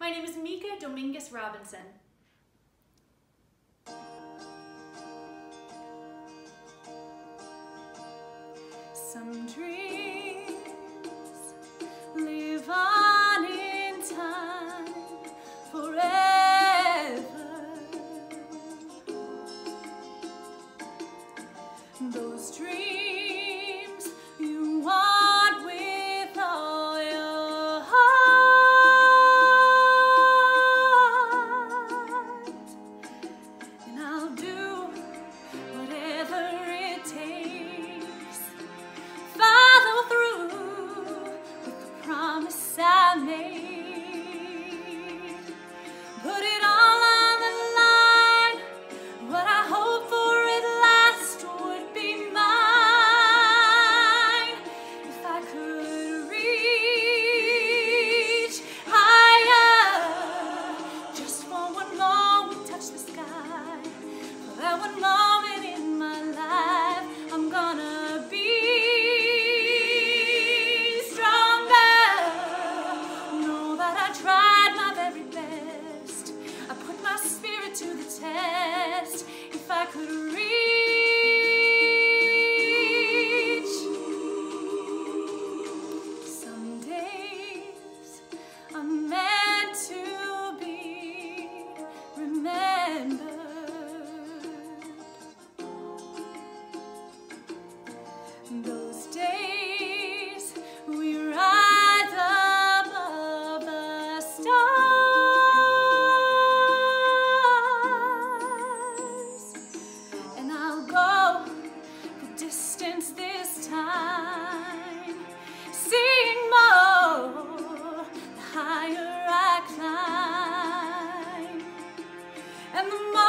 My name is Mika Dominguez Robinson. Some dreams live on in time forever. Those dreams you want with all your heart, and I'll do whatever it takes. Follow through with the promise I made. Put it all on the line. What I hope for at last would be mine. If I could reach higher, just for one moment, touch the sky. For that one moment in my life, I'm gonna be to the test. If I could reach, some days are meant to be remembered. Those days we rise above the stars. Distance this time, seeing more the higher I climb, and the more